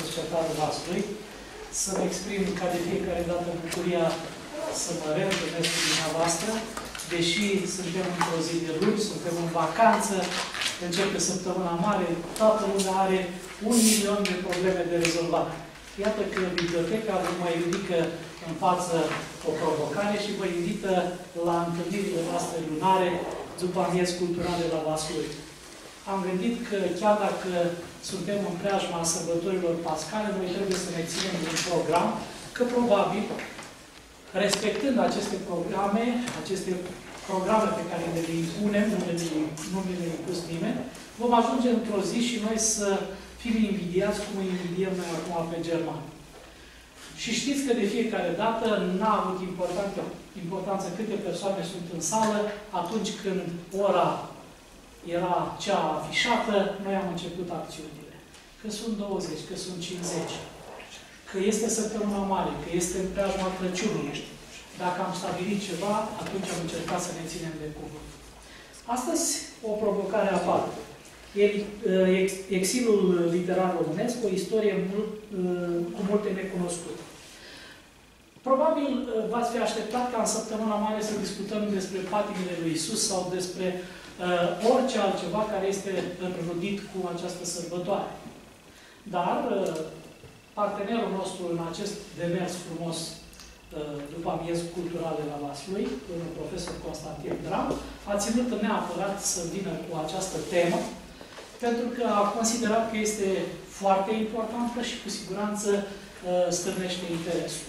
cercetarul Vasului, să-mi exprim ca de fiecare dată bucuria să mă reîntâlnesc cu dumneavoastră, deși suntem într-o zi de luni, suntem în vacanță, începe săptămâna mare, toată lumea are 1.000.000 de probleme de rezolvat. Iată că biblioteca vă mai ridică în față o provocare și vă invită la întâlnirile noastre lunare după amiezi culturale la Vaslui. Am gândit că chiar dacă suntem în preajma sărbătorilor pascale, noi trebuie să ne ținem un program, că probabil, respectând aceste programe pe care ne le impunem, nu ne le impus nimeni, vom ajunge într-o zi și noi să fim invidiați cum îi invidiem noi acum pe germani. Și știți că de fiecare dată n-a avut importanță câte persoane sunt în sală, atunci când ora era cea afișată, noi am început acțiunile. Că sunt 20, că sunt 50, că este săptămâna mare, că este în preajma Crăciunului. Dacă am stabilit ceva, atunci am încercat să ne ținem de cuvânt. Astăzi, o provocare aparte. Exilul literar românesc, o istorie cu multe necunoscute. Probabil v-ați fi așteptat ca în săptămâna mare să discutăm despre patimile lui Iisus sau despre orice altceva care este înrudit cu această sărbătoare. Dar partenerul nostru în acest demers frumos după amiezi culturale la Vaslui, domnul profesor Constantin Dram, a ținut neapărat să vină cu această temă, pentru că a considerat că este foarte importantă și cu siguranță stârnește interesul.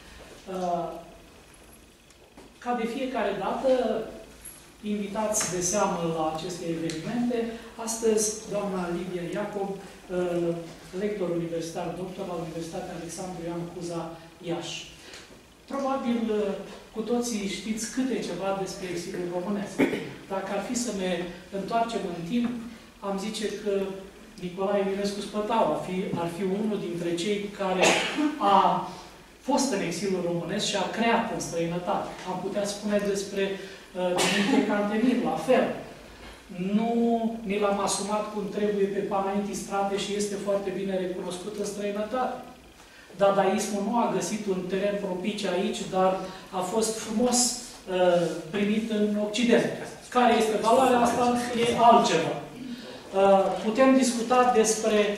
Ca de fiecare dată, invitați de seamă la aceste evenimente, astăzi doamna Lidia Iacob, lector universitar, doctor la Universitatea Alexandru Ioan Cuza, Iași. Probabil cu toții știți câte ceva despre exilul românesc. Dacă ar fi să ne întoarcem în timp, am zice că Nicolae Eminescu Spătaru ar fi unul dintre cei care a fost în exilul românesc și a creat în străinătate. Am putea spune despre Dimitrie Cantemir, la fel. Nu ni l-am asumat cum trebuie pe Panaiti Strate și este foarte bine recunoscut în străinătate. Dadaismul nu a găsit un teren propice aici, dar a fost frumos primit în Occident. Care este valoarea asta? E altceva. Putem discuta despre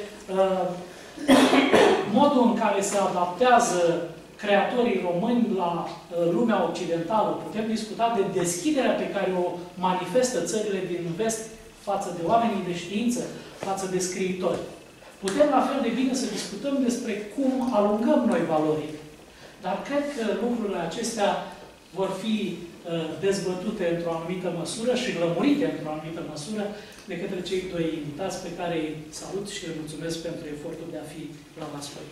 modul în care se adaptează creatorii români la lumea occidentală. Putem discuta de deschiderea pe care o manifestă țările din vest față de oamenii de știință, față de scriitori. Putem la fel de bine să discutăm despre cum alungăm noi valorile. Dar cred că lucrurile acestea vor fi dezbătute într-o anumită măsură și lămurite într-o anumită măsură de către cei doi invitați pe care îi salut și le mulțumesc pentru efortul de a fi la Vaslui.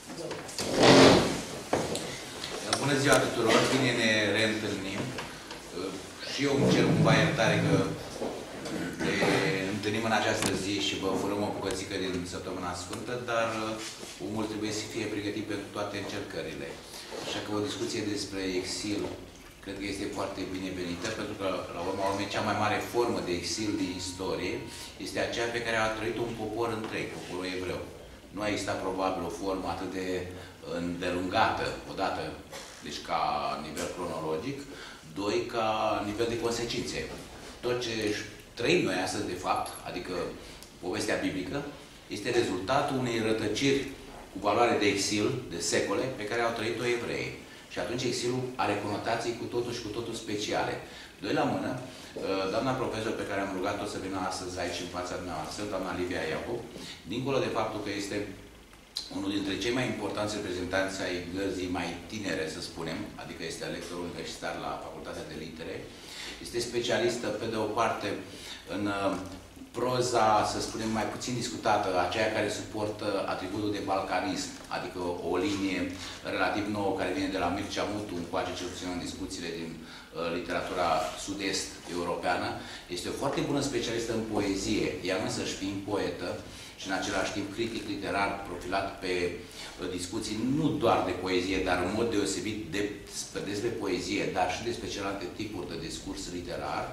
Bună ziua tuturor! Bine ne reîntâlnim. Și eu îmi cer cumva iertare că ne întâlnim în această zi și vă furăm o bucățică din săptămâna sfântă, dar omul trebuie să fie pregătit pentru toate încercările. Așa că o discuție despre exil cred că este foarte binevenită, pentru că, la urma urmei, cea mai mare formă de exil din istorie este aceea pe care a trăit un popor întreg, poporul evreu. Nu a existat probabil o formă atât de îndelungată, odată, deci ca nivel cronologic, doi, ca nivel de consecințe. Tot ce trăim noi astăzi, de fapt, adică povestea biblică, este rezultatul unei rătăciri cu valoare de exil, de secole, pe care au trăit-o evreii. Și atunci exilul are conotații cu totul și cu totul speciale. Doi la mână, doamna profesor pe care am rugat-o să vină astăzi aici în fața dumneavoastră, doamna Lidia Iacob, dincolo de faptul că este unul dintre cei mai importanți reprezentanți ai gărzii mai tinere, să spunem, adică este lector universitar la Facultatea de Litere, este specialistă, pe de o parte, în proza, să spunem, mai puțin discutată, aceea care suportă atributul de balcanism, adică o linie relativ nouă care vine de la Mircea Mutu, încoace cel puțin în discuțiile din literatura sud-est europeană. Este o foarte bună specialistă în poezie, ea însăși fiind poetă și în același timp critic literar profilat pe discuții nu doar de poezie, dar în mod deosebit despre poezie, dar și despre celelalte tipuri de discurs literar.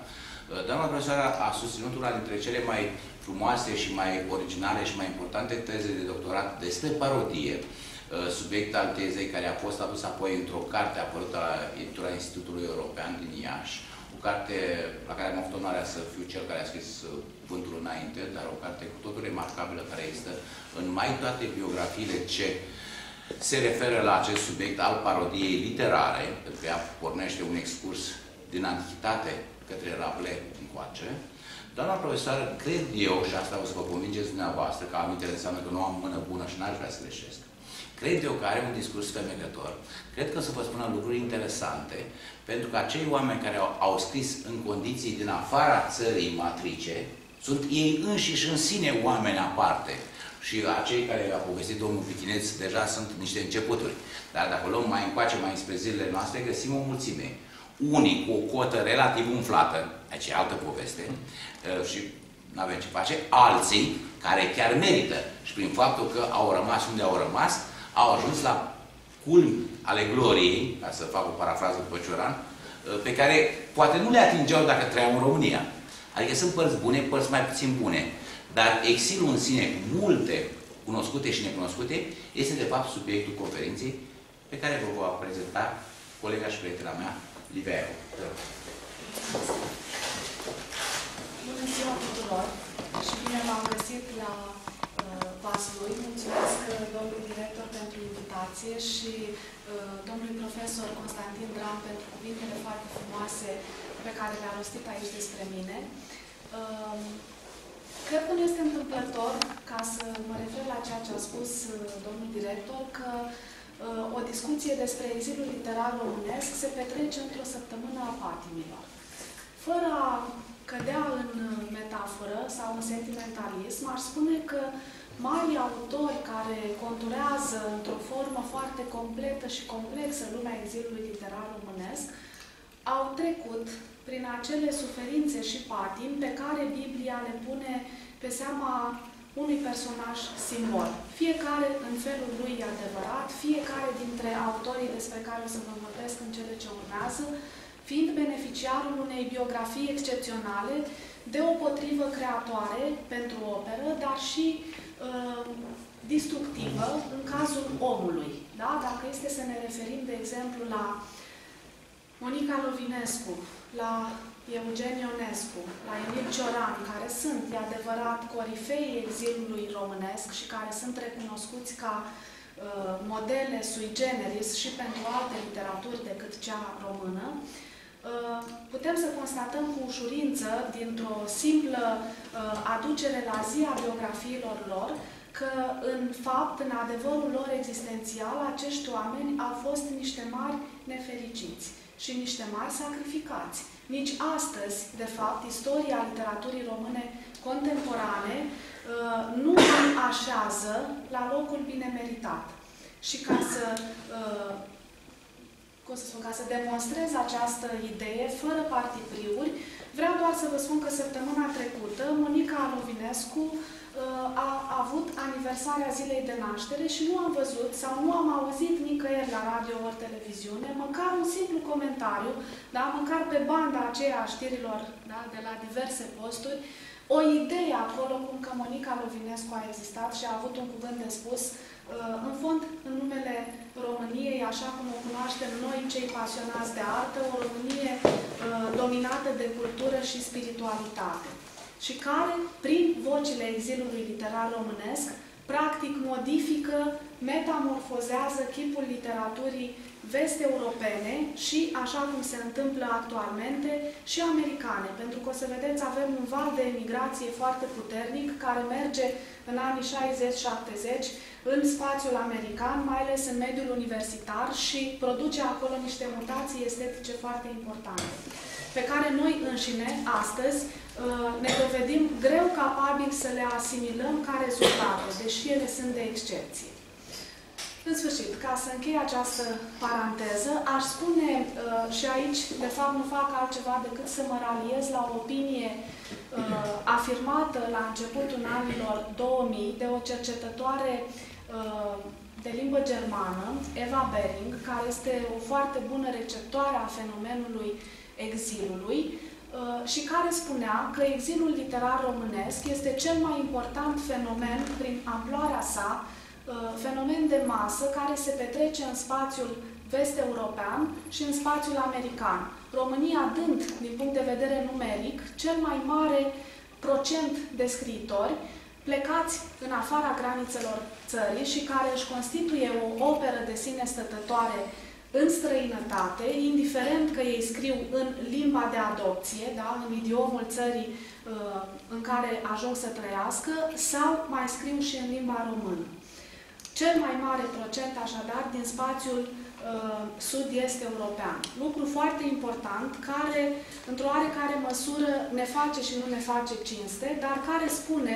Doamna profesoară a susținut una dintre cele mai frumoase și mai originale și mai importante teze de doctorat despre parodie, subiect al tezei care a fost adus apoi într-o carte apărută la editura Institutului European din Iași, o carte la care am avut onoarea să fiu cel care a scris Vântul înainte, dar o carte cu totul remarcabilă care există în mai toate biografiile ce se referă la acest subiect al parodiei literare, pentru că ea pornește un excurs din antichitate către Rabelais încoace. Doamna profesoară, cred eu, și asta o să vă convingeți dumneavoastră, că amintele înseamnă că nu am mână bună și n-aș vrea să greșesc. Cred eu că are un discurs fermecător. Cred că o să vă spună lucruri interesante, pentru că acei oameni care au scris în condiții din afara țării matrice, sunt ei înșiși în sine oameni aparte. Și acei care au povestit domnul Pitineț deja sunt niște începuturi. Dar dacă luăm mai încoace, mai spre zilele noastre, găsim o mulțime. Unii cu o cotă relativ umflată, aici e altă poveste, și nu avem ce face, alții care chiar merită și prin faptul că au rămas unde au rămas, au ajuns la culmi ale gloriei, ca să fac o parafrază după Cioran, pe care poate nu le atingeau dacă trăiau în România. Adică sunt părți bune, părți mai puțin bune. Dar exilul în sine, multe cunoscute și necunoscute, este de fapt subiectul conferinței pe care vă va prezenta colega și prietena mea, Livia Iacob. Bună ziua tuturor și bine v-am găsit la Vaslui. Mulțumesc domnului director pentru invitație și domnului profesor Constantin Dram pentru cuvintele foarte frumoase pe care le-a rostit aici despre mine. Cred că nu este întâmplător, ca să mă refer la ceea ce a spus domnul director, că o discuție despre exilul literar românesc se petrece într-o săptămână a patimilor. Fără a cădea în metaforă sau în sentimentalism, aș spune că mari autori care conturează într-o formă foarte completă și complexă lumea exilului literar românesc au trecut prin acele suferințe și patimi pe care Biblia le pune pe seama unui personaj simbol. Fiecare în felul lui e adevărat, fiecare dintre autorii despre care o să vă vorbesc în cele ce urmează, fiind beneficiarul unei biografii excepționale, deopotrivă creatoare pentru operă, dar și destructivă în cazul omului. Da? Dacă este să ne referim, de exemplu, la Monica Lovinescu, la Eugen Ionescu, la Emil Cioran, care sunt, e adevărat, corifeii exilului românesc și care sunt recunoscuți ca modele sui generis și pentru alte literaturi decât cea română, putem să constatăm cu ușurință, dintr-o simplă aducere la zi a biografiilor lor, că, în fapt, în adevărul lor existențial, acești oameni au fost niște mari nefericiți și niște mari sacrificați. Nici astăzi, de fapt, istoria literaturii române contemporane nu îl așează la locul bine meritat. Și ca să, ca să demonstrez această idee, fără partipriuri, vreau doar să vă spun că săptămâna trecută Monica Lovinescu a avut aniversarea zilei de naștere și nu am văzut sau nu am auzit nicăieri la radio ori televiziune, măcar un simplu comentariu, da, măcar pe banda aceea a știrilor, da, de la diverse posturi, o idee acolo cum că Monica Lovinescu a existat și a avut un cuvânt de spus, în fond, în numele României, așa cum o cunoaștem noi, cei pasionați de artă, o Românie dominată de cultură și spiritualitate. Și care, prin vocile exilului literar românesc, practic modifică, metamorfozează chipul literaturii vest-europene și, așa cum se întâmplă actualmente, și americane. Pentru că, o să vedeți, avem un val de emigrație foarte puternic care merge în anii 60-70 în spațiul american, mai ales în mediul universitar și produce acolo niște mutații estetice foarte importante, pe care noi înșine, astăzi, ne dovedim greu capabili să le asimilăm ca rezultate, deși ele sunt de excepție. În sfârșit, ca să închei această paranteză, aș spune, și aici, de fapt, nu fac altceva decât să mă raliez la o opinie afirmată la începutul anilor 2000 de o cercetătoare de limbă germană, Eva Bering, care este o foarte bună receptoare a fenomenului exilului, și care spunea că exilul literar românesc este cel mai important fenomen prin amploarea sa, fenomen de masă care se petrece în spațiul vest-european și în spațiul american. România dând, din punct de vedere numeric, cel mai mare procent de scriitori plecați în afara granițelor țării și care își constituie o operă de sine stătătoare în străinătate, indiferent că ei scriu în limba de adopție, da, în idiomul țării în care ajung să trăiască, sau mai scriu și în limba română. Cel mai mare procent, așadar, din spațiul sud-est european. Lucru foarte important, care, într-o oarecare măsură, ne face și nu ne face cinste, dar care spune,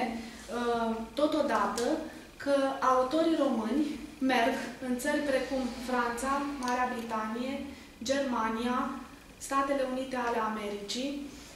totodată, că autorii români merg în țări precum Franța, Marea Britanie, Germania, Statele Unite ale Americii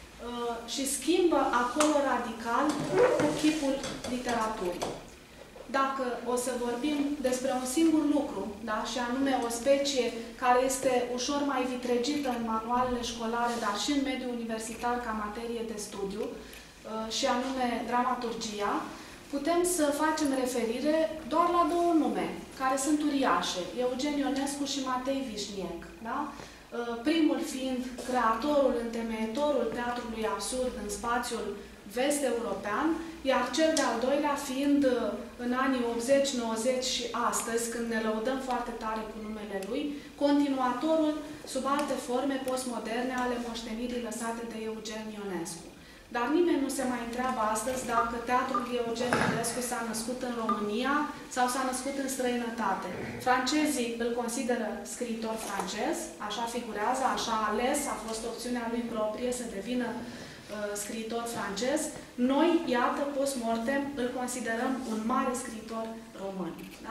și schimbă acolo radical chipul literaturii. Dacă o să vorbim despre un singur lucru, da, și anume o specie care este ușor mai vitregită în manualele școlare, dar și în mediul universitar ca materie de studiu, și anume dramaturgia, putem să facem referire doar la două nume, care sunt uriașe, Eugen Ionescu și Matei Vișniec. Da? Primul fiind creatorul, întemeietorul teatrului absurd în spațiul vest-european, iar cel de-al doilea fiind în anii 80-90 și astăzi, când ne lăudăm foarte tare cu numele lui, continuatorul sub alte forme postmoderne ale moștenirii lăsate de Eugen Ionescu. Dar nimeni nu se mai întreabă astăzi dacă teatrul Eugen Ionescu s-a născut în România sau s-a născut în străinătate. Francezii îl consideră scriitor francez, așa figurează, așa a ales, a fost opțiunea lui proprie să devină scriitor francez. Noi, iată, post-mortem, îl considerăm un mare scriitor român. Da?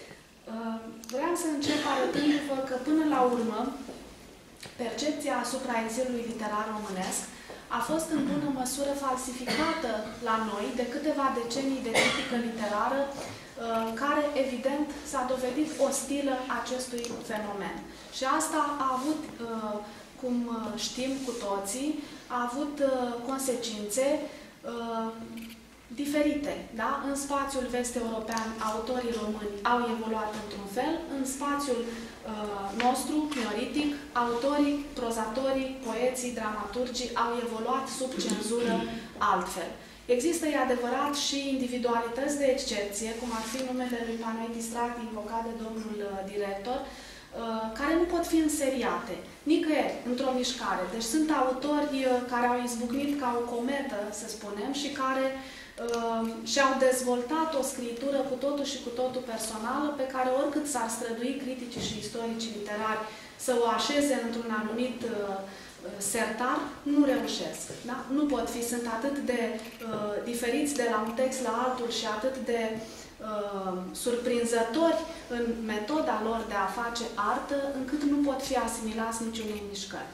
Vreau să încep arătându-vă că, până la urmă, percepția asupra exilului literar românesc a fost în bună măsură falsificată la noi de câteva decenii de critică literară, care, evident, s-a dovedit ostilă acestui fenomen. Și asta a avut, cum știm cu toții, a avut consecințe diferite. Da? În spațiul vest-european, autorii români au evoluat într-un fel, în spațiul nostru, mioritic, autorii, prozatorii, poeții, dramaturgii au evoluat sub cenzură altfel. Există, e adevărat, și individualități de excepție, cum ar fi numele lui Panoi Distrac, invocat de domnul director, care nu pot fi înseriate, nicăieri, într-o mișcare. Deci sunt autori care au izbucnit ca o cometă, să spunem, și care și-au dezvoltat o scritură cu totul și cu totul personală, pe care oricât s-ar strădui criticii și istoricii literari să o așeze într-un anumit sertar, nu reușesc. Da? Nu pot fi, sunt atât de diferiți de la un text la altul și atât de surprinzători în metoda lor de a face artă, încât nu pot fi asimilați niciunei mișcări.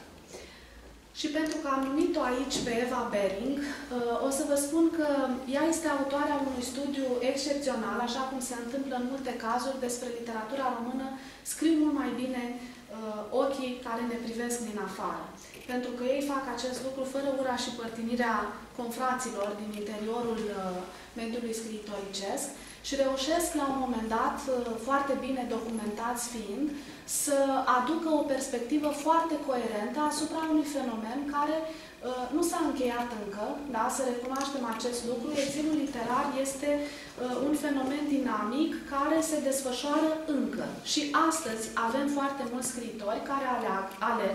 Și pentru că am numit-o aici pe Eva Bering, o să vă spun că ea este autoarea unui studiu excepțional, așa cum se întâmplă în multe cazuri despre literatura română, scriu mult mai bine ochii care ne privesc din afară. Pentru că ei fac acest lucru fără ura și părtinirea confraților din interiorul mediului scriitoricesc și reușesc la un moment dat, foarte bine documentați fiind, să aducă o perspectivă foarte coerentă asupra unui fenomen care nu s-a încheiat încă, da? Să recunoaștem acest lucru. Exilul literar este un fenomen dinamic care se desfășoară încă. Și astăzi avem foarte mulți scriitori care aleg,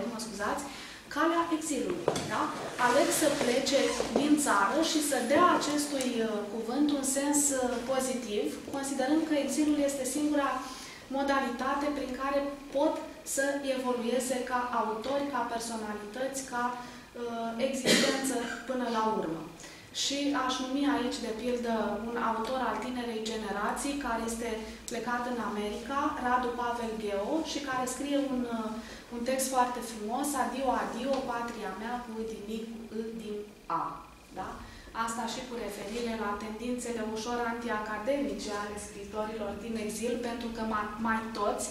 calea exilului. Da? Aleg să plece din țară și să dea acestui cuvânt un sens pozitiv, considerând că exilul este singura modalitate prin care pot să evolueze ca autori, ca personalități, ca existență până la urmă. Și aș numi aici, de pildă, un autor al tinerei generații care este plecat în America, Radu Pavel Gheo, și care scrie un text foarte frumos, Adio, adio, patria mea, cu din A. Da? Asta și cu referire la tendințele ușor antiacademice ale scriitorilor din exil, pentru că mai toți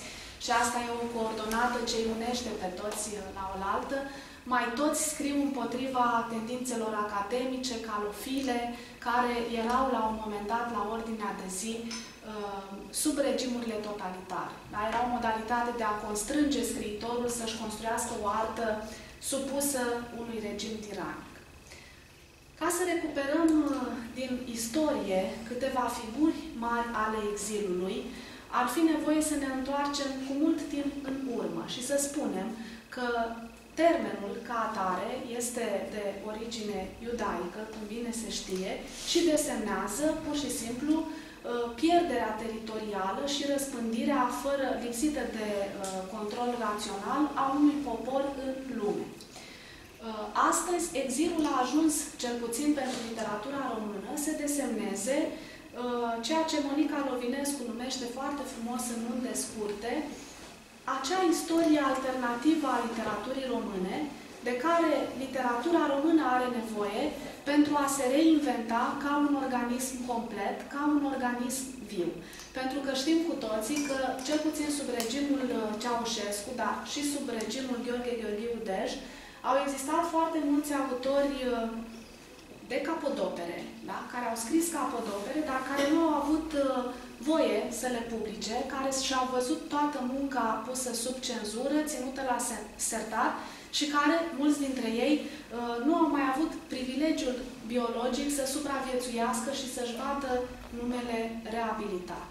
și asta e o coordonată ce îi unește pe toți la oaltă. Mai toți scriu împotriva tendințelor academice, calofile, care erau la un moment dat la ordinea de zi sub regimurile totalitare. Da? Era o modalitate de a constrânge scriitorul să-și construiască o artă supusă unui regim tiranic. Ca să recuperăm din istorie câteva figuri mari ale exilului, ar fi nevoie să ne întoarcem cu mult timp în urmă și să spunem că termenul ca atare este de origine iudaică, cum bine se știe, și desemnează pur și simplu pierderea teritorială și răspândirea lipsită de control rațional a unui popor în lume. Astăzi, exilul a ajuns, cel puțin pentru literatura română, să desemneze ceea ce Monica Lovinescu numește foarte frumos în unde scurte, acea istorie alternativă a literaturii române, de care literatura română are nevoie pentru a se reinventa ca un organism complet, ca un organism viu. Pentru că știm cu toții că, cel puțin sub regimul Ceaușescu, dar și sub regimul Gheorghe Gheorghiu Dej, au existat foarte mulți autori de capodopere, da? Care au scris capodopere, dar care nu au avut voie să le publice, care și-au văzut toată munca pusă sub cenzură, ținută la sertar și care, mulți dintre ei, nu au mai avut privilegiul biologic să supraviețuiască și să-și vadă numele reabilitat.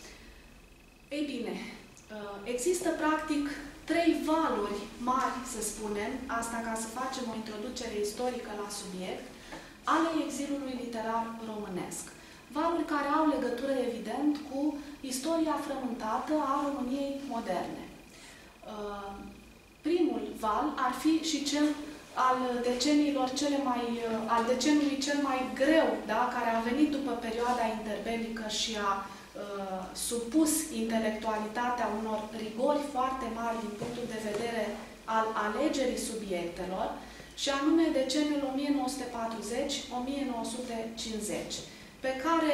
Ei bine, există practic 3 valuri mari, să spunem, asta ca să facem o introducere istorică la subiect, ale exilului literar românesc. Valuri care au legătură, evident, cu istoria frământată a României moderne. Primul val ar fi și cel al deceniului cel mai greu, da? Care a venit după perioada interbelică și a supus intelectualitatea unor rigori foarte mari din punctul de vedere al alegerii subiectelor, și anume deceniul 1940-1950, pe care,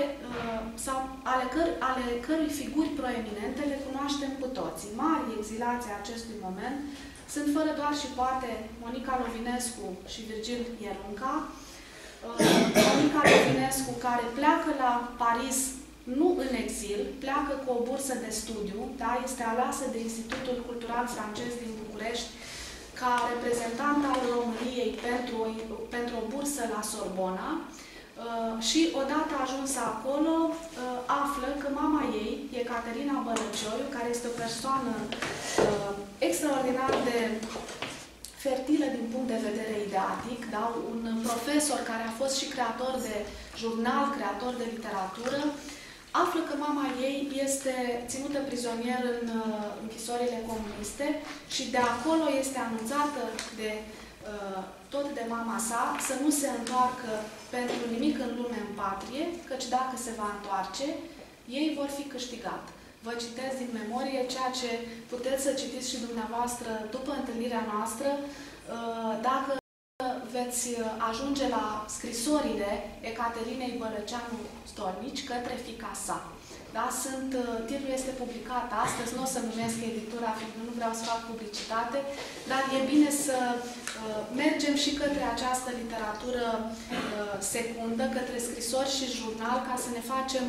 ale cărui figuri proeminente le cunoaștem cu toții. Mari exilații acestui moment sunt fără doar și poate Monica Lovinescu și Virgil Ierunca. Monica Lovinescu, care pleacă la Paris nu în exil, pleacă cu o bursă de studiu, da? Este aleasă de Institutul Cultural Francez din București ca reprezentant al României pentru o bursă la Sorbona și odată ajunsă acolo, află că mama ei, Ecaterina Bălăcioiu, care este o persoană extraordinar de fertilă din punct de vedere ideatic, da? Un profesor care a fost și creator de jurnal, creator de literatură, află că mama ei este ținută prizonier în închisorile comuniste și de acolo este anunțată tot de mama sa să nu se întoarcă pentru nimic în lume în patrie, căci dacă se va întoarce, ei vor fi câștigat. Vă citesc din memorie ceea ce puteți să citiți și dumneavoastră după întâlnirea noastră, dacă veți ajunge la scrisorile Ecaterinei Bălăceanu-Stornici către fiica sa. Da? Titlul este publicat astăzi, nu o să numesc editura, fiindcă nu vreau să fac publicitate, dar e bine să mergem și către această literatură secundă, către scrisori și jurnal, ca să ne facem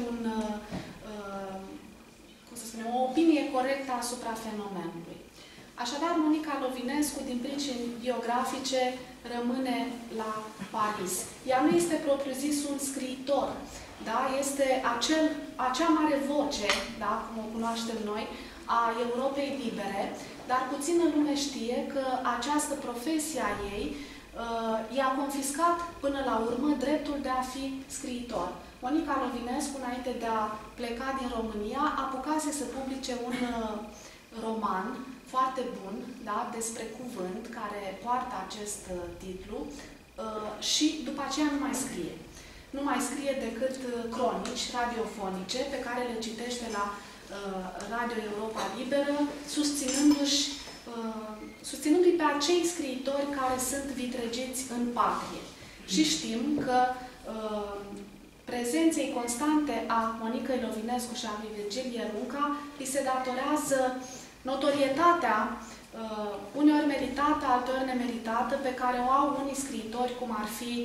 o opinie corectă asupra fenomenului. Așadar, Monica Lovinescu, din pricini biografice, rămâne la Paris. Ea nu este propriu-zis un scriitor, da? Este acea mare voce, da? Cum o cunoaștem noi, a Europei libere, dar puțină lume știe că această profesie a ei i-a confiscat până la urmă dreptul de a fi scriitor. Monica Lovinescu, înainte de a pleca din România, apucase să publice un roman foarte bun, da, despre cuvânt, care poartă acest titlu și după aceea nu mai scrie. Nu mai scrie decât cronici radiofonice pe care le citește la Radio Europa Liberă, susținându-i pe acei scriitori care sunt vitregiți în patrie. Și știm că prezenței constante a Monicăi Lovinescu și a lui Virgil Ierunca îi se datorează notorietatea, uneori meritată, alteori nemeritată, pe care o au unii scriitori, cum ar fi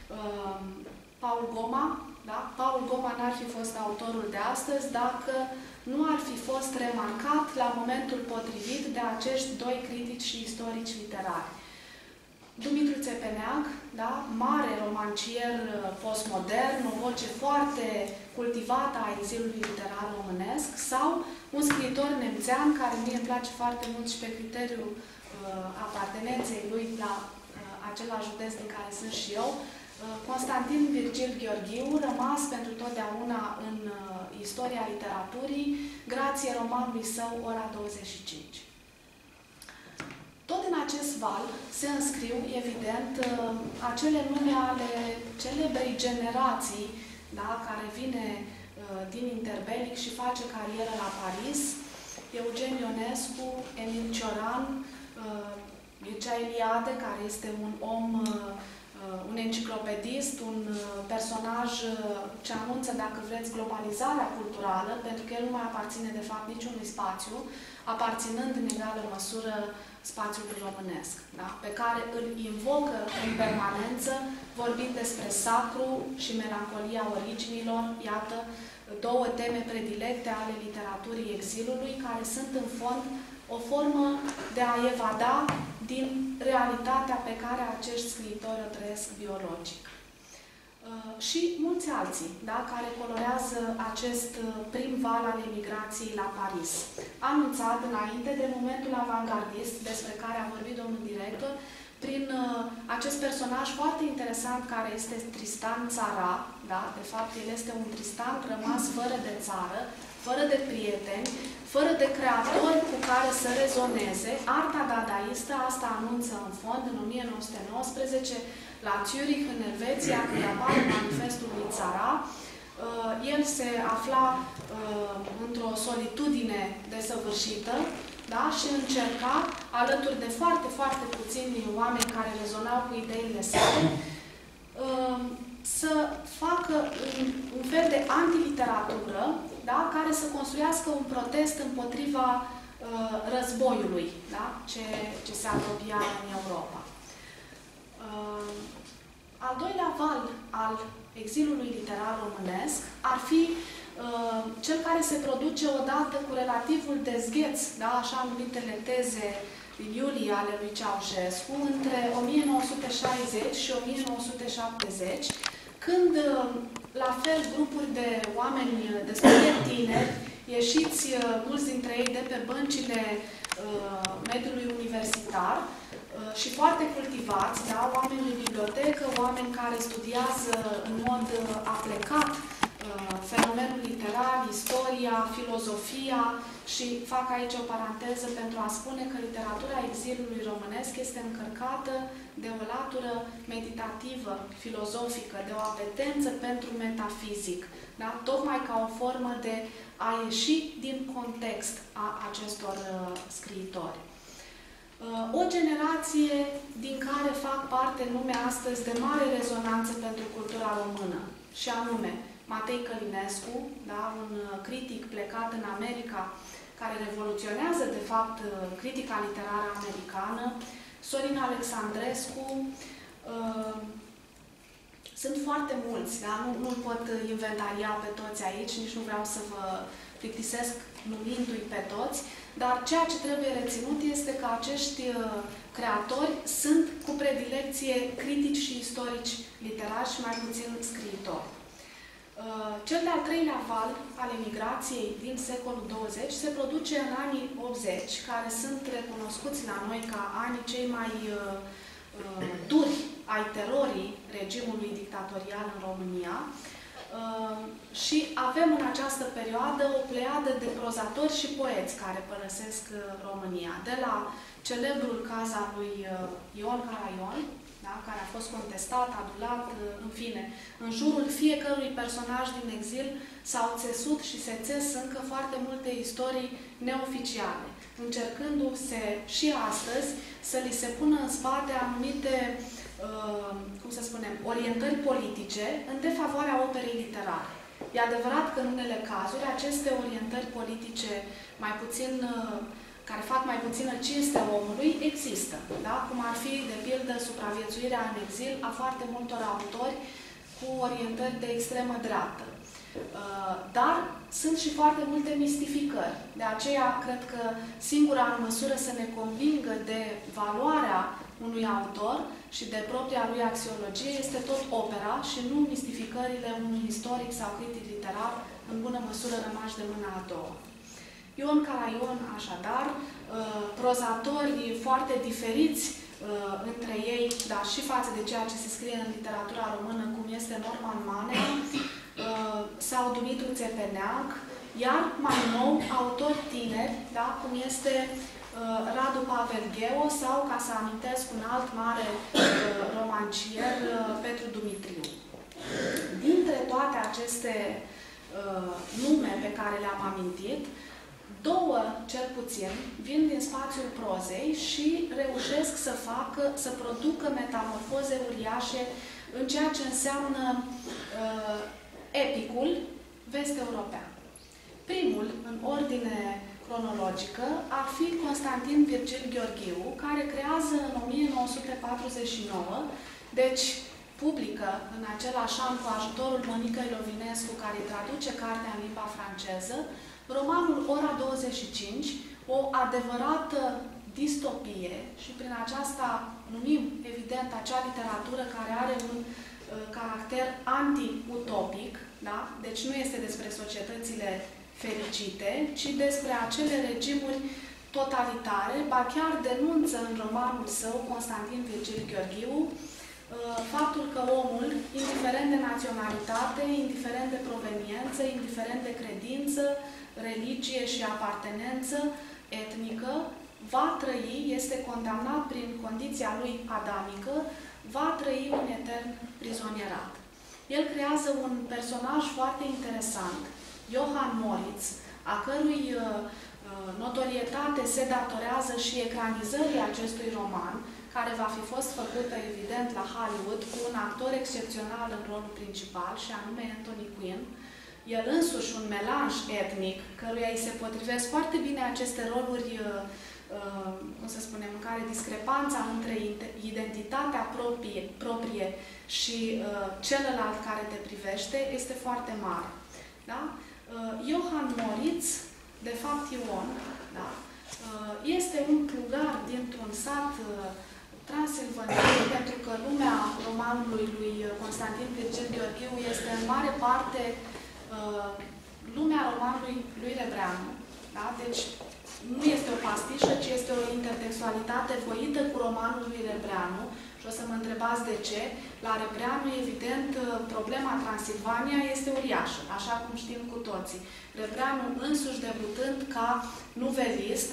Paul Goma. Da? Paul Goma n-ar fi fost autorul de astăzi dacă nu ar fi fost remarcat la momentul potrivit de acești doi critici și istorici literari. Dumitru Țepeneag, da? Mare romancier postmodern, o voce foarte cultivată a exilului literar românesc, sau un scriitor nemțean, care mie îmi place foarte mult și pe criteriul apartenenței lui la același județ din care sunt și eu, Constantin Virgil Gheorghiu, rămas pentru totdeauna în istoria literaturii, grație romanului său Ora 25. Tot în acest val se înscriu, evident, acele nume ale celebrei generații, da, care vine din interbelic și face carieră la Paris, Eugen Ionescu, Emil Cioran, Mircea Eliade, care este un om, un enciclopedist, un personaj ce anunță, dacă vreți, globalizarea culturală, pentru că el nu mai aparține, de fapt, niciunui spațiu, aparținând în egală măsură spațiului românesc, da? Pe care îl invocă în permanență, vorbind despre sacru și melancolia originilor, iată, două teme predilecte ale literaturii exilului, care sunt, în fond, o formă de a evada din realitatea pe care acești scriitori o trăiesc biologic. Și mulți alții, da, care colorează acest prim val al emigrației la Paris. Anunțat înainte de momentul avangardist, despre care a vorbit domnul director, prin acest personaj foarte interesant care este Tristan Țara, da? De fapt, el este un Tristan rămas fără de țară, fără de prieteni, fără de creatori cu care să rezoneze. Arta dadaistă, asta anunță în fond în 1919, la Zurich, în Elveția, când apare manifestul lui Țara. El se afla într-o solitudine desăvârșită, da? Și încerca, alături de foarte, foarte puțini oameni care rezonau cu ideile sale, să facă un fel de antiliteratură, da? Care să construiască un protest împotriva războiului, da? ce se apropia în Europa. Al doilea val al exilului literar românesc ar fi cel care se produce odată cu relativul dezgheț, da? Așa numitele teze din iulie ale lui Ceaușescu, între 1960 și 1970, când, la fel, grupuri de oameni destul de tineri, ieșiți mulți dintre ei de pe băncile mediului universitar și foarte cultivați, da? Oameni din bibliotecă, oameni care studiază în mod aplecat fenomenul literar, istoria, filozofia, și fac aici o paranteză pentru a spune că literatura exilului românesc este încărcată de o latură meditativă, filozofică, de o apetență pentru metafizic, da? Tocmai ca o formă de a ieși din context a acestor scriitori. O generație din care fac parte nume astăzi de mare rezonanță pentru cultura română, și anume Matei Călinescu, da? Un critic plecat în America, care revoluționează, de fapt, critica literară americană, Sorin Alexandrescu. Sunt foarte mulți, da? Nu pot inventaria pe toți aici, nici nu vreau să vă plictisesc numindu-i pe toți, dar ceea ce trebuie reținut este că acești creatori sunt cu predilecție critici și istorici literari și mai puțin scriitori. Cel de-al treilea val al emigrației din secolul 20 se produce în anii 80, care sunt recunoscuți la noi ca anii cei mai duri ai terorii regimului dictatorial în România. Și avem în această perioadă o pleiadă de prozatori și poeți care părăsesc România. De la celebrul caz al lui Ion Caraion, da? Care a fost contestat, adulat, în fine. În jurul fiecărui personaj din exil s-au țesut și se țes încă foarte multe istorii neoficiale, încercându-se și astăzi să li se pună în spate anumite, cum să spunem, orientări politice în defavoarea operei literare. E adevărat că în unele cazuri aceste orientări politice mai puțin care fac mai puțină cinste omului, există. Da? Cum ar fi, de pildă, supraviețuirea în exil a foarte multor autori cu orientări de extremă dreaptă. Dar sunt și foarte multe mistificări. De aceea, cred că singura măsură să ne convingă de valoarea unui autor și de propria lui axiologie este tot opera și nu mistificările unui istoric sau critic literar, în bună măsură rămași de mâna a doua. Ion Caraion, așadar, prozatori foarte diferiți între ei, dar și față de ceea ce se scrie în literatura română, cum este Norman Manea sau Dumitru Țepeneac, iar mai nou, autori tineri, da, cum este Radu Pavel Gheo sau, ca să amintesc, un alt mare romancier, Petru Dumitriu. Dintre toate aceste nume pe care le-am amintit, două, cel puțin, vin din spațiul prozei și reușesc să producă metamorfoze uriașe în ceea ce înseamnă epicul vest-european. Primul, în ordine cronologică, ar fi Constantin Virgil Gheorghiu, care creează în 1949, deci publică în același an cu ajutorul Monicăi Lovinescu, care traduce cartea în limba franceză, romanul Ora 25, o adevărată distopie și prin aceasta numim, evident, acea literatură care are un caracter anti-utopic, da? Deci nu este despre societățile fericite, ci despre acele regimuri totalitare, ba chiar denunță în romanul său, Constantin Virgil Gheorghiu, faptul că omul, indiferent de naționalitate, indiferent de proveniență, indiferent de credință, religie și apartenență etnică, va trăi, este condamnat prin condiția lui adamică, va trăi un etern prizonierat. El creează un personaj foarte interesant, Johann Moritz, a cărui notorietate se datorează și ecranizării acestui roman, care va fi fost făcută, evident, la Hollywood, cu un actor excepțional în rolul principal, și anume Anthony Quinn. El însuși un melanj etnic, căruia îi se potrivesc foarte bine aceste roluri, cum să spunem, în care discrepanța între identitatea proprie și celălalt care te privește este foarte mare. Da? Johann Moritz, de fapt Ion, da? Este un plugar dintr-un sat transilvanian, pentru că lumea romanului lui Constantin Virgil Gheorghiu este în mare parte lumea romanului lui Rebreanu. Da? Deci nu este o pastișă, ci este o intertextualitate voită cu romanul lui Rebreanu. Și o să mă întrebați de ce. La Rebreanu, evident, problema Transilvania este uriașă, așa cum știm cu toții. Rebreanu însuși debutând ca nuvelist,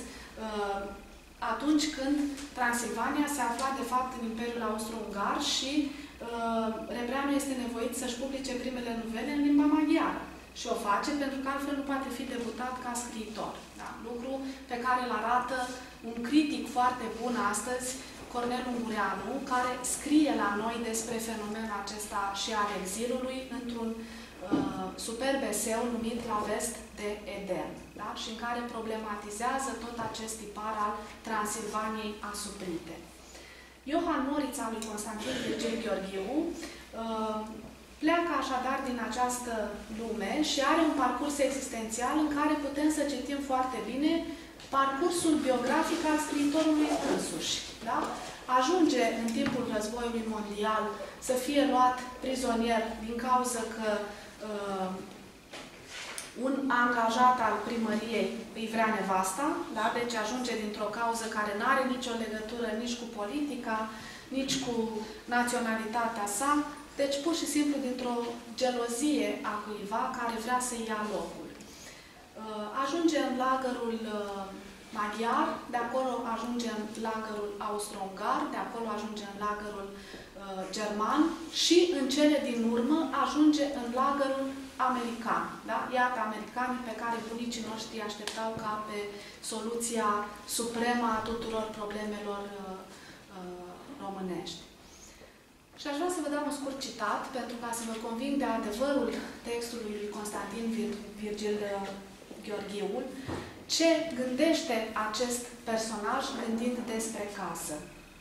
atunci când Transilvania se afla, de fapt, în Imperiul Austro-Ungar și Rebreanu este nevoit să-și publice primele novele în limba maghiară. Și o face pentru că altfel nu poate fi debutat ca scriitor. Da? Lucru pe care îl arată un critic foarte bun astăzi, Cornel Ungureanu, care scrie la noi despre fenomenul acesta și al exilului într-un superb eseu numit La vest de Eden, da? Și în care problematizează tot acest tipar al Transilvaniei asuprite. Johann Moritz, al lui Constantin Virgil Gheorghiu, pleacă așadar din această lume și are un parcurs existențial în care putem să citim foarte bine parcursul biografic al scriitorului însuși. Da? Ajunge în timpul războiului mondial să fie luat prizonier din cauza că un angajat al primăriei îi vrea nevasta, da? Deci ajunge dintr-o cauză care nu are nicio legătură nici cu politica, nici cu naționalitatea sa, deci pur și simplu dintr-o gelozie a cuiva care vrea să-i ia locul. Ajunge în lagărul maghiar, de acolo ajunge în lagărul austro-ungar, de acolo ajunge în lagărul german și în cele din urmă ajunge în lagărul american. Da? Iată americanii pe care bunicii noștri așteptau ca pe soluția supremă a tuturor problemelor românești. Și aș vrea să vă dau un scurt citat, pentru ca să vă conving de adevărul textului lui Constantin Virgil Gheorghiu. ce gândește acest personaj gândind despre casă.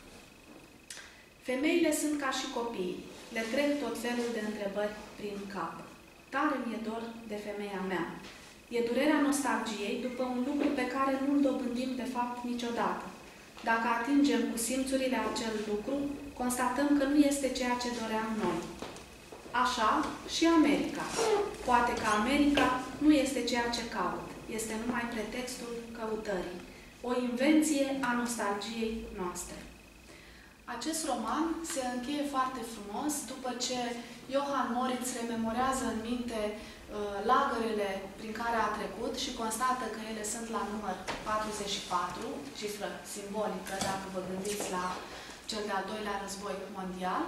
Femeile sunt ca și copiii. Le trec tot felul de întrebări prin cap. Tare mi-e dor de femeia mea. E durerea nostalgiei după un lucru pe care nu-l dobândim de fapt niciodată. Dacă atingem cu simțurile acel lucru, constatăm că nu este ceea ce doream noi. Așa și America. Poate că America nu este ceea ce caut. Este numai pretextul căutării. O invenție a nostalgiei noastre. Acest roman se încheie foarte frumos după ce Johann Moritz rememorează în minte lagărele prin care a trecut și constată că ele sunt la număr 44, cifră simbolică, dacă vă gândiți la cel de-al doilea război mondial.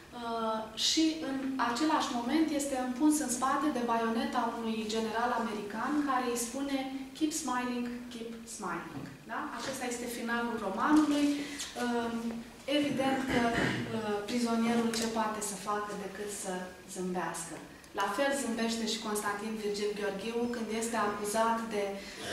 Și în același moment este împuns în spate de baioneta unui general american care îi spune "Keep smiling, keep smiling". Da? Acesta este finalul romanului. Evident că prizonierul ce poate să facă decât să zâmbească. La fel zâmbește și Constantin Virgil Gheorghiu când este acuzat de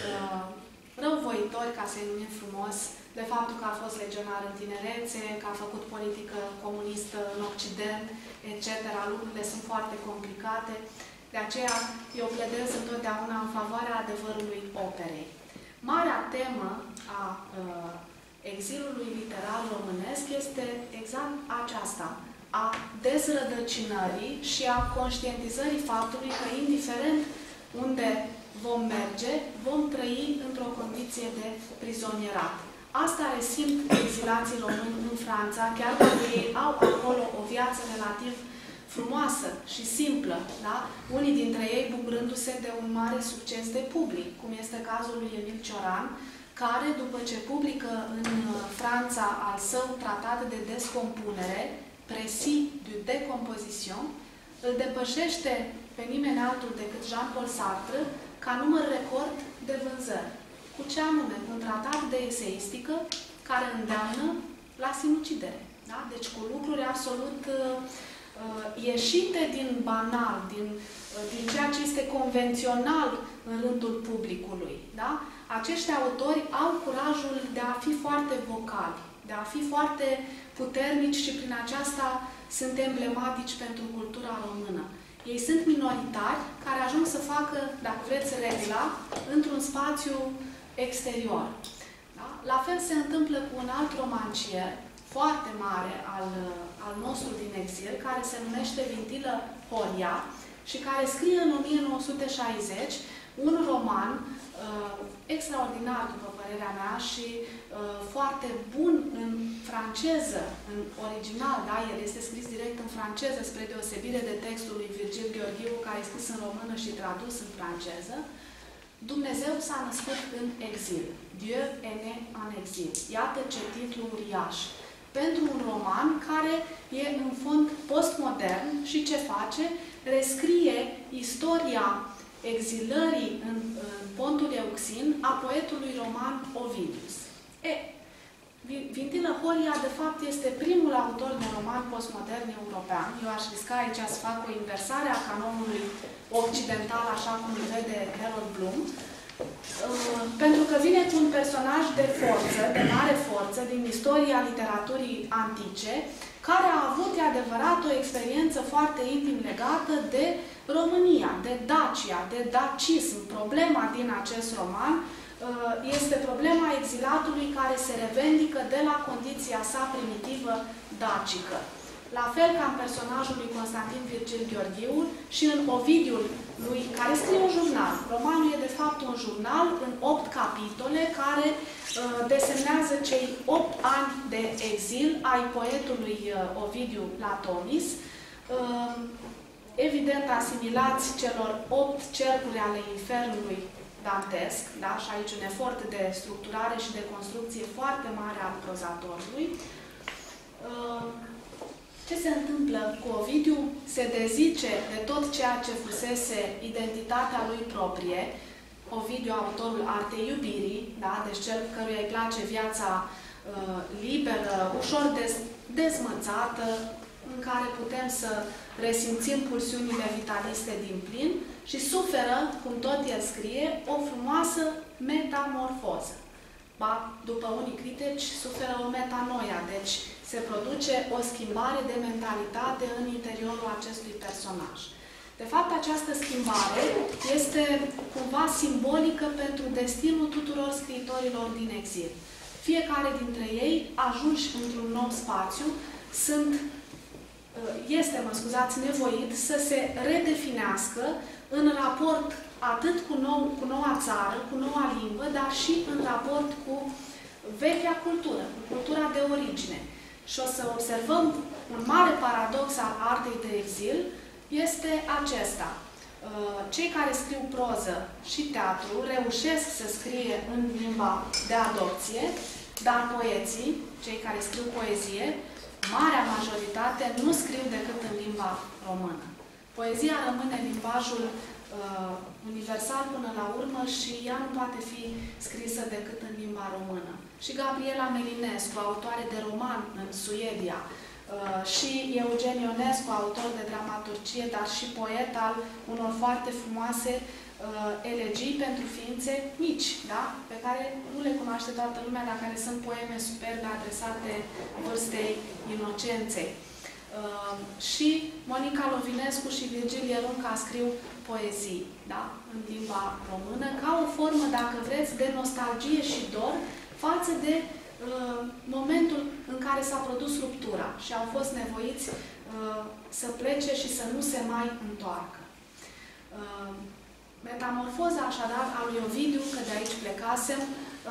răuvoitori, ca să-i numim frumos, de faptul că a fost legionar în tinerețe, că a făcut politică comunistă în Occident, etc. Lucrurile sunt foarte complicate. De aceea eu pledez întotdeauna în favoarea adevărului operei. Marea temă a exilului literar românesc este exact aceasta, a dezrădăcinării și a conștientizării faptului că, indiferent unde vom merge, vom trăi într-o condiție de prizonierat. Asta resimt exilații români în Franța, chiar dacă ei au acolo o viață relativ frumoasă și simplă, da? Unii dintre ei bucurându-se de un mare succes de public, cum este cazul lui Emil Cioran, care, după ce publică în Franța al său tratat de descompunere, Précis de décomposition, îl depășește pe nimeni altul decât Jean-Paul Sartre ca număr record de vânzări. Cu ce anume? Un tratat de eseistică care îndeamnă la sinucidere. Da? Deci cu lucruri absolut ieșite din banal, din ceea ce este convențional în rândul publicului. Da? Acești autori au curajul de a fi foarte vocali, de a fi foarte puternici și prin aceasta sunt emblematici pentru cultura română. Ei sunt minoritari care ajung să facă, dacă vreți, regla într-un spațiu exterior. Da? La fel se întâmplă cu un alt romancier foarte mare al nostru din exil, care se numește Vintilă Horia și care scrie în 1960 un roman extraordinar, după părerea mea, și foarte bun în franceză, în original, da? El este scris direct în franceză, spre deosebire de textul lui Virgil Gheorghiu, care este scris în română și tradus în franceză. Dumnezeu s-a născut în exil. Dieu est né en exil. Iată ce titlu uriaș. Pentru un roman care e în fond postmodern și ce face? Rescrie istoria exilării în Pontul Euxin a poetului roman Ovidius. Vintilă Horia, de fapt, este primul autor de roman postmodern european. Eu aș risca aici să fac o inversare a canonului occidental, așa cum îl vede Harold Bloom, pentru că vine cu un personaj de forță, de mare forță, din istoria literaturii antice, care a avut, e adevărat, o experiență foarte intim legată de România, de Dacia, de dacism. Problema din acest roman este problema exilatului care se revendică de la condiția sa primitivă dacică. La fel ca în personajul lui Constantin Virgil Gheorghiu și în Ovidiul lui, care scrie un jurnal. Romanul e de fapt un jurnal în 8 capitole care desemnează cei 8 ani de exil ai poetului Ovidiu Platonis, evident asimilați celor 8 cercuri ale infernului dantesc, da? Și aici un efort de structurare și de construcție foarte mare al prozatorului. Ce se întâmplă cu Ovidiu? Se dezice de tot ceea ce fusese identitatea lui proprie. Ovidiu, autorul Artei Iubirii, da? Deci cel căruia îi place viața liberă, ușor dezmățată, în care putem să resimțim pulsiunile vitaliste din plin și suferă, cum tot el scrie, o frumoasă metamorfoză. Ba, după unii critici, suferă o metanoia, deci se produce o schimbare de mentalitate în interiorul acestui personaj. De fapt, această schimbare este cumva simbolică pentru destinul tuturor scriitorilor din exil. Fiecare dintre ei, ajunși într-un nou spațiu, este nevoit să se redefinească în raport atât cu noua țară, cu noua limbă, dar și în raport cu vechea cultură, cu cultura de origine. Și o să observăm un mare paradox al artei de exil, este acesta. Cei care scriu proză și teatru reușesc să scrie în limba de adopție, dar poeții, cei care scriu poezie, marea majoritate nu scriu decât în limba română. Poezia rămâne limbajul universal până la urmă și ea nu poate fi scrisă decât în limba română. Și Gabriela Melinescu, autoare de roman în Suedia, și Eugen Ionescu, autor de dramaturgie, dar și poet al unor foarte frumoase elegii pentru ființe mici, da? Pe care nu le cunoaște toată lumea, dar care sunt poeme superbe adresate vârstei inocenței. Și Monica Lovinescu și Virgilie Runca scriu poezii, da? În limba română, ca o formă, dacă vreți, de nostalgie și dor față de momentul în care s-a produs ruptura și au fost nevoiți să plece și să nu se mai întoarcă. Metamorfoza, așadar, a lui Ovidiu, că de aici plecasem,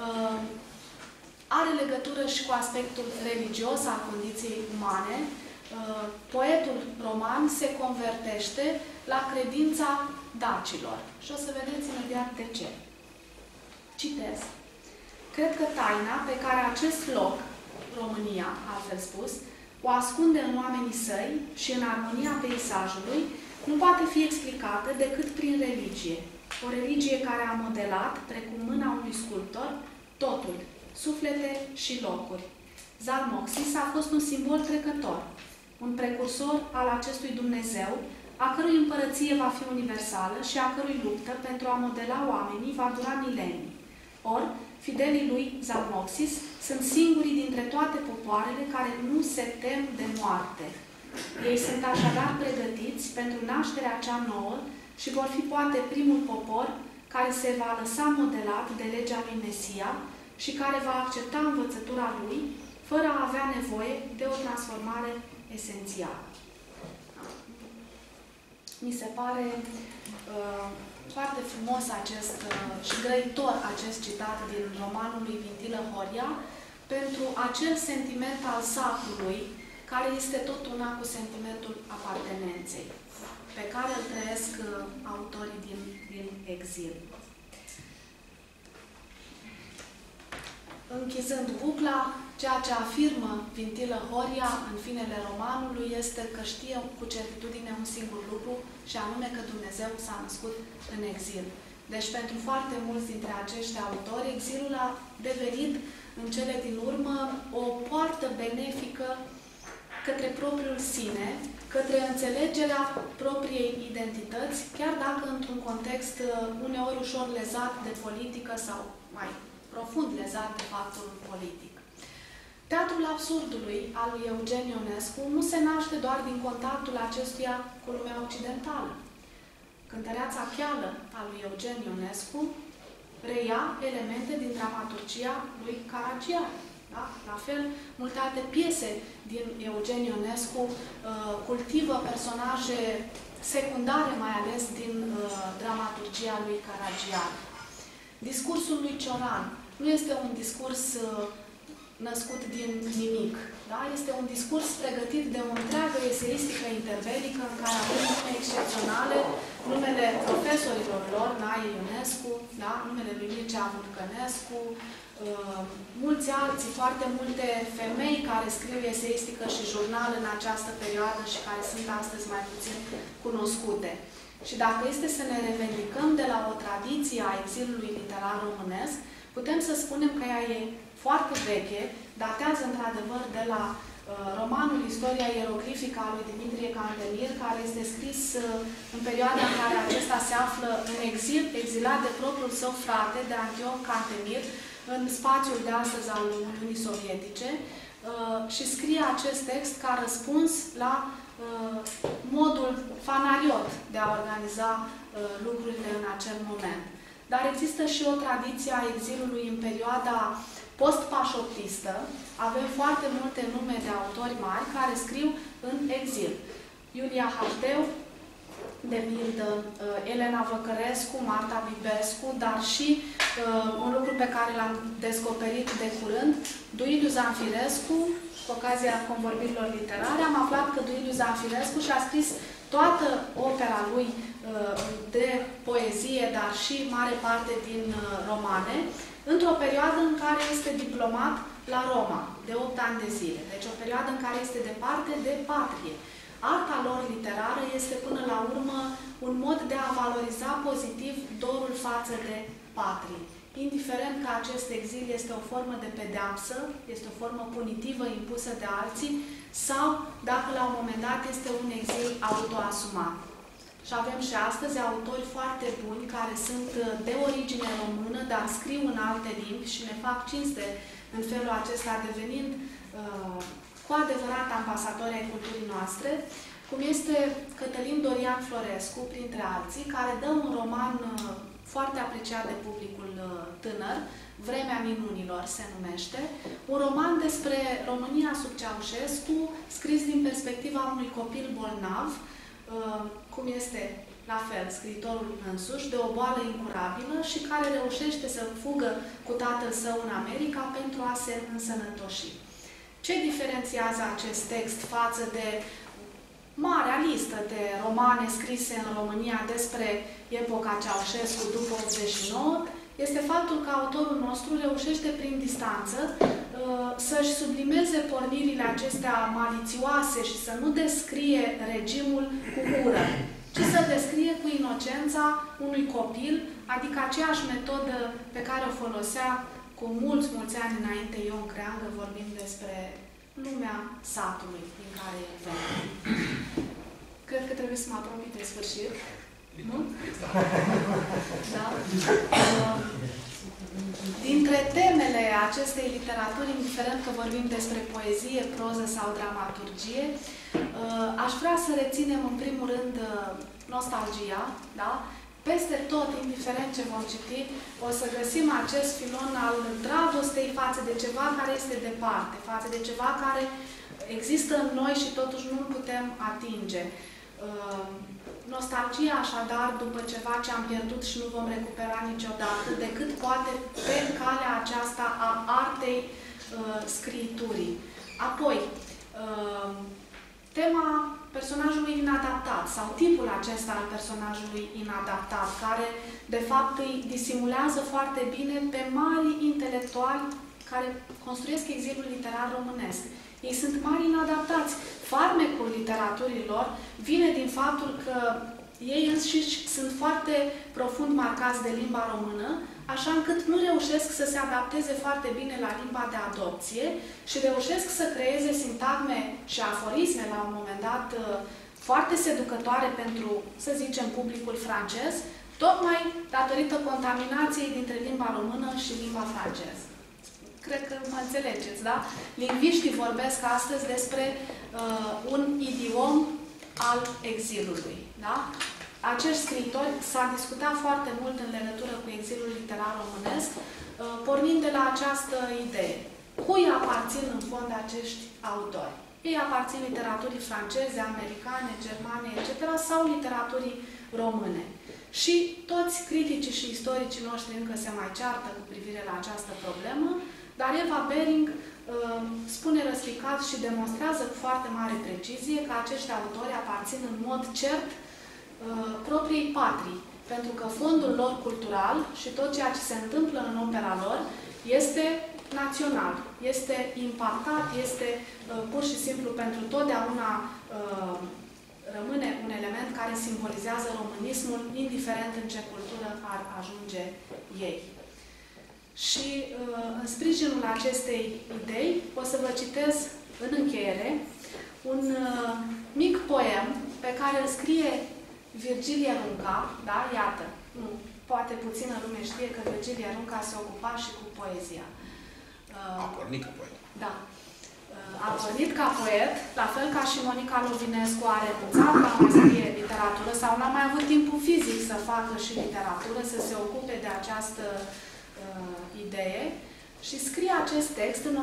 are legătură și cu aspectul religios al condiției umane. Poetul roman se convertește la credința dacilor. Și o să vedeți imediat de ce. Citez. Cred că taina pe care acest loc, România, altfel spus, o ascunde în oamenii săi și în armonia peisajului, nu poate fi explicată decât prin religie. O religie care a modelat, precum mâna unui sculptor, totul, suflete și locuri. Zalmoxis a fost un simbol trecător, un precursor al acestui Dumnezeu, a cărui împărăție va fi universală și a cărui luptă pentru a modela oamenii va dura milenii. Or, fidelii lui Zalmoxis sunt singurii dintre toate popoarele care nu se tem de moarte. Ei sunt așadar pregătiți pentru nașterea cea nouă și vor fi poate primul popor care se va lăsa modelat de legea lui Mesia și care va accepta învățătura lui fără a avea nevoie de o transformare esențială. Mi se pare foarte frumos și grăitor acest citat din romanul lui Vintilă Horia pentru acel sentiment al sacrului care este tot una cu sentimentul apartenenței, pe care îl trăiesc autorii din exil. Închizând bucla, ceea ce afirmă Vintilă Horia în finele romanului este că știe cu certitudine un singur lucru, și anume că Dumnezeu s-a născut în exil. Deci pentru foarte mulți dintre acești autori, exilul a devenit în cele din urmă o poartă benefică către propriul sine, către înțelegerea propriei identități, chiar dacă într-un context uneori ușor lezat de politică sau mai profund lezat de factorul politic. Teatrul absurdului al lui Eugen Ionescu nu se naște doar din contactul acestuia cu lumea occidentală. Cântăreața cheală a lui Eugen Ionescu reia elemente din dramaturgia lui Caragiale. Da? La fel, multe alte piese din Eugen Ionescu cultivă personaje secundare, mai ales din dramaturgia lui Caragiale. Discursul lui Cioran nu este un discurs născut din nimic. Da? Este un discurs pregătit de o întreagă eseistică interbelică în care avem nume excepționale, numele profesorilor lor, Nae Ionescu, da? Numele lui Mircea Vulcănescu, mulți alții, foarte multe femei care scriu eseistică și jurnal în această perioadă și care sunt astăzi mai puțin cunoscute. Și dacă este să ne revendicăm de la o tradiție a exilului literar românesc, putem să spunem că ea e foarte veche, datează într-adevăr de la romanul Istoria ieroglifică a lui Dimitrie Cantemir, care este scris în perioada în care acesta se află în exil, exilat de propriul său frate, de Antioch Cantemir, în spațiul de astăzi al Uniunii Sovietice, și scrie acest text ca răspuns la modul fanariot de a organiza lucrurile în acel moment. Dar există și o tradiție a exilului în perioada post-pașoptistă. Avem foarte multe nume de autori mari care scriu în exil. Iulia Hașdeu, de pildă Elena Văcărescu, Marta Bibescu, dar și un lucru pe care l-am descoperit de curând, Duiliu Zanfirescu, cu ocazia convorbirilor literare, am aflat că Duiliu Zanfirescu și-a scris toată opera lui de poezie, dar și mare parte din romane, într-o perioadă în care este diplomat la Roma, de 8 ani de zile. Deci o perioadă în care este departe de patrie. Arta lor literară este până la urmă un mod de a valoriza pozitiv dorul față de patrie. Indiferent că acest exil este o formă de pedeapsă, este o formă punitivă impusă de alții, sau dacă la un moment dat este un exil autoasumat. Și avem și astăzi autori foarte buni care sunt de origine română, dar scriu în alte limbi și ne fac cinste în felul acesta, devenind cu adevărat ambasadori ai culturii noastre, cum este Cătălin Dorian Florescu, printre alții, care dă un roman foarte apreciat de publicul tânăr, Vremea minunilor se numește, un roman despre România sub Ceaușescu, scris din perspectiva unui copil bolnav, cum este, la fel, scriitorul însuși, de o boală incurabilă și care reușește să fugă cu tatăl său în America pentru a se însănătoși. Ce diferențiază acest text față de marea listă de romane scrise în România despre epoca Ceaușescu după 89, este faptul că autorul nostru reușește prin distanță să-și sublimeze pornirile acestea malițioase și să nu descrie regimul cu ură, ci să descrie cu inocența unui copil, adică aceeași metodă pe care o folosea cu mulți ani înainte Ion Creangă, vorbind despre lumea satului din care el venea. Cred că trebuie să mă apropii de sfârșit. Nu? Da? Dintre temele acestei literaturi, indiferent că vorbim despre poezie, proză sau dramaturgie, aș vrea să reținem în primul rând nostalgia, da? Peste tot, indiferent ce vom citi, o să găsim acest filon al dragostei față de ceva care este departe, față de ceva care există în noi și totuși nu-l putem atinge. Nostalgia, așadar, după ceva ce am pierdut și nu vom recupera niciodată, decât poate pe calea aceasta a artei scriiturii. Apoi, tema personajului inadaptat sau tipul acesta al personajului inadaptat, care de fapt îi disimulează foarte bine pe mari intelectuali care construiesc exilul literar românesc. Ei sunt mari inadaptați. Farmecul literaturilor vine din faptul că ei înșiși sunt foarte profund marcați de limba română, așa încât nu reușesc să se adapteze foarte bine la limba de adopție și reușesc să creeze sintagme și aforisme, la un moment dat, foarte seducătoare pentru, să zicem, publicul francez, tocmai datorită contaminației dintre limba română și limba franceză. Cred că mă înțelegeți, da? Lingviștii vorbesc astăzi despre un idiom al exilului, da? Acești scriitori s-a discutat foarte mult în legătură cu exilul literar românesc, pornind de la această idee. Cui aparțin în fond acești autori? Ei aparțin literaturii franceze, americane, germane, etc. sau literaturii române. Și toți criticii și istoricii noștri încă se mai ceartă cu privire la această problemă, dar Eva Bering spune răspicat și demonstrează cu foarte mare precizie că acești autori aparțin în mod cert propriei patrii, pentru că fondul lor cultural și tot ceea ce se întâmplă în opera lor este național, este impactat, este pur și simplu pentru totdeauna rămâne un element care simbolizează românismul, indiferent în ce cultură ar ajunge ei. Și în sprijinul acestei idei o să vă citez în încheiere un mic poem pe care îl scrie Virgilie Runca, da? Iată, poate puțină lume știe că Virgilie Runca se ocupa și cu poezia. A pornit ca poet. Da. A pornit ca poet, la fel ca și Monica Lovinescu a renunțat la mai scrie literatură sau n-a mai avut timpul fizic să facă și literatură, să se ocupe de această idee. Și scrie acest text în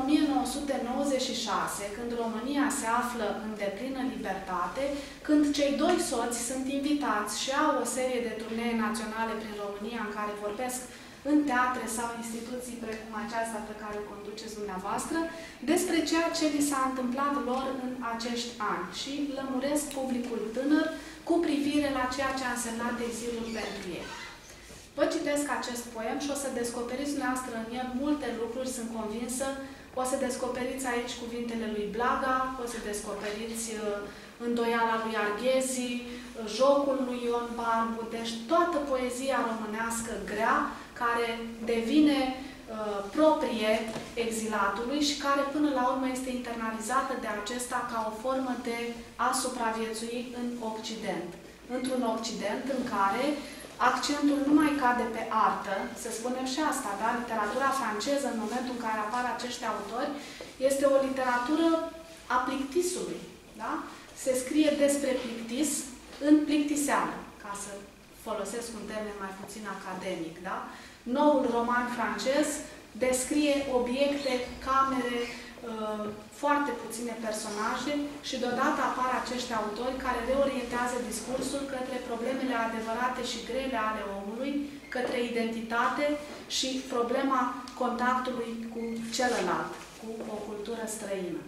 1996, când România se află în deplină libertate, când cei doi soți sunt invitați și au o serie de turnee naționale prin România în care vorbesc în teatre sau instituții precum aceasta pe care o conduceți dumneavoastră, despre ceea ce li s-a întâmplat lor în acești ani și lămuresc publicul tânăr cu privire la ceea ce a însemnat exilul pentru ei. Vă citesc acest poem și o să descoperiți dumneavoastră în el multe lucruri, sunt convinsă. O să descoperiți aici cuvintele lui Blaga, o să descoperiți îndoiala lui Arghezi, jocul lui Ion Barbu, deci toată poezia românească grea, care devine proprie exilatului și care până la urmă este internalizată de acesta ca o formă de a supraviețui în Occident. Într-un Occident în care accentul nu mai cade pe artă, să spunem și asta, da? Literatura franceză, în momentul în care apar acești autori, este o literatură a plictisului. Da? Se scrie despre plictis în plictiseală, ca să folosesc un termen mai puțin academic. Da? Noul roman francez descrie obiecte, camere, foarte puține personaje și deodată apar acești autori care reorientează discursul către problemele adevărate și grele ale omului, către identitate și problema contactului cu celălalt, cu o cultură străină.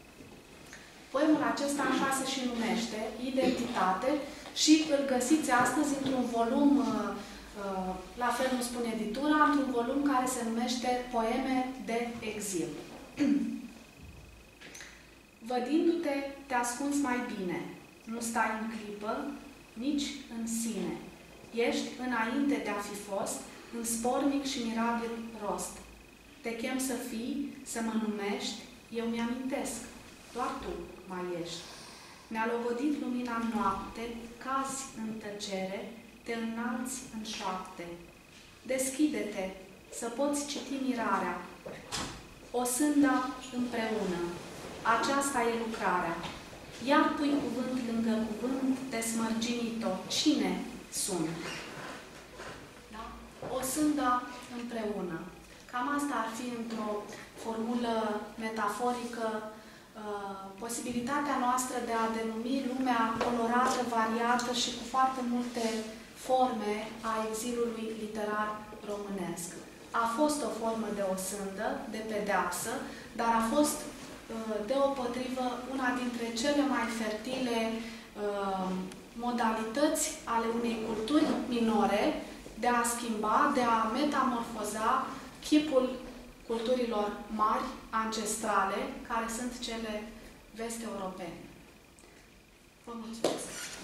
Poemul acesta așa se și numește Identitate și îl găsiți astăzi într-un volum, la fel nu spune editura, într-un volum care se numește Poeme de exil. Vădindu-te, te ascunzi mai bine. Nu stai în clipă, nici în sine. Ești înainte de a fi fost, în spornic și mirabil rost. Te chem să fii, să mă numești, eu mi-amintesc. Doar tu mai ești. Mi-a logodit lumina în noapte, cazi în tăcere, te înalți în șoapte. Deschide-te, să poți citi mirarea. O sânda împreună. Aceasta e lucrarea. Iar pui cuvânt lângă cuvânt, desmărginit-o. Cine sunt? Da? O sânda împreună. Cam asta ar fi într-o formulă metaforică posibilitatea noastră de a denumi lumea colorată, variată și cu foarte multe forme a exilului literar românesc. A fost o formă de osândă, de pedeapsă, dar a fost deopotrivă una dintre cele mai fertile modalități ale unei culturi minore de a schimba, de a metamorfoza chipul culturilor mari, ancestrale, care sunt cele vest-europene. Vă mulțumesc!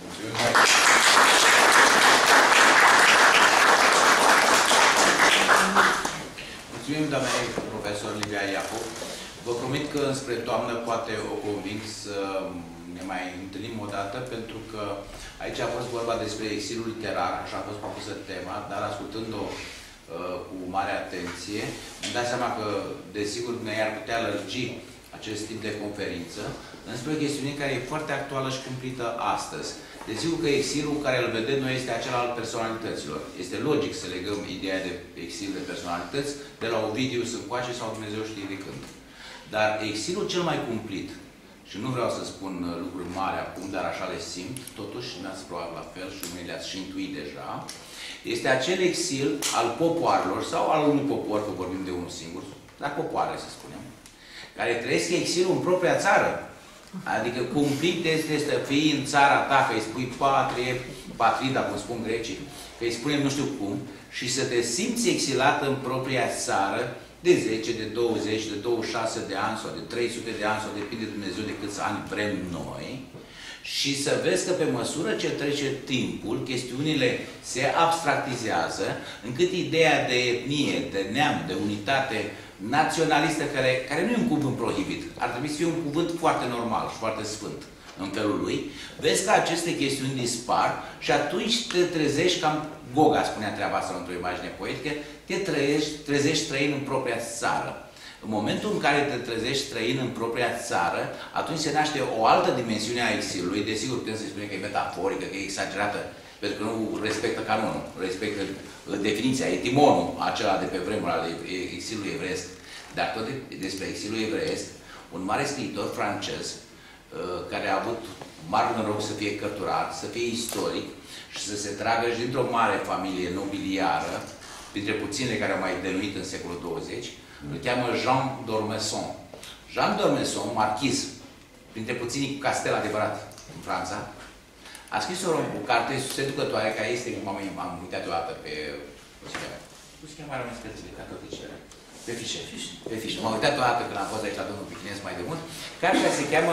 Mulțumim, doamna profesor Livia Iacob. Vă promit că înspre toamnă poate o conving să ne mai întâlnim o dată, pentru că aici a fost vorba despre exilul literar, așa a fost propusă tema, dar ascultând-o cu mare atenție, îmi dau seama că, desigur, ne-ar putea lărgi acest tip de conferință înspre o chestiune care e foarte actuală și cumplită astăzi. Desigur că exilul care îl vedem noi este acela al personalităților. Este logic să legăm ideea de exil de personalități de la Ovidius încoace sau Dumnezeu știe de când. Dar exilul cel mai cumplit, și nu vreau să spun lucruri mari acum, dar așa le simt, totuși ne-ați probabil la fel și unii le-ați și intuit deja, este acel exil al popoarelor sau al unui popor, că vorbim de unul singur, dar popoare, să spunem, care trăiesc exilul în propria țară. Adică cumplit este să fii în țara ta, că îi spui patrie, patrida, cum spun grecii, că îi spunem nu știu cum, și să te simți exilat în propria țară de 10, de 20, de 26 de ani sau de 300 de ani sau depinde de Dumnezeu de câți ani vrem noi Și să vezi că pe măsură ce trece timpul, chestiunile se abstractizează, încât ideea de etnie, de neam, de unitate naționalistă, care nu e un cuvânt prohibit, ar trebui să fie un cuvânt foarte normal și foarte sfânt în felul lui, vezi că aceste chestiuni dispar și atunci te trezești, cam Goga spunea treaba asta într-o imagine poetică, te trezești străin în propria țară. În momentul în care te trezești străin în propria țară, atunci se naște o altă dimensiune a exilului. Desigur, putem să spunem că e metaforică, că e exagerată, pentru că nu respectă canonul, respectă definiția, etimonul acela de pe vremuri al exilului evreiesc. Dar tot despre exilul evreiesc, un mare scriitor francez, care a avut mare noroc să fie cărturat, să fie istoric și să se tragă și dintr-o mare familie nobiliară, printre puținele care au mai dănuit în secolul 20, îl cheamă Jean d'Ormesson. Jean d'Ormesson, marchiz, printre puținii cu castel adevărat în Franța, a scris o carte seducătoare, care este, am uitat o dată pe... Cum se cheamă mai scățile, ca toate cele? Pe fișe. Pe fișe. M-am uitat o dată când am fost aici la domnul Pichinez mai de mult. Cartea se cheamă